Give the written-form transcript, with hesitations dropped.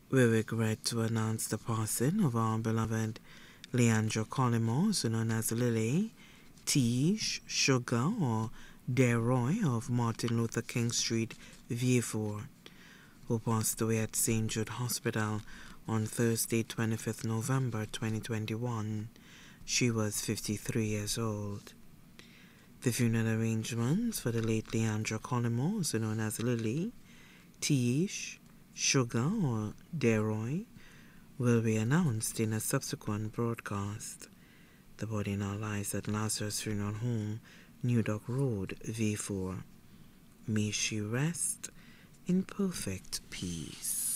We regret to announce the passing of our beloved Leandra Collymore, also known as Lily, Tish, Sugar, or Deroy of Martin Luther King Street, Vieux, who passed away at St. Jude Hospital on Thursday, 25th November 2021. She was 53 years old. The funeral arrangements for the late Leandra Collymore, also known as Lily, Tish, Sugar, or Deroy, will be announced in a subsequent broadcast. The body now lies at Lazarus Funeral Home, New Dock Road, V4. May she rest in perfect peace.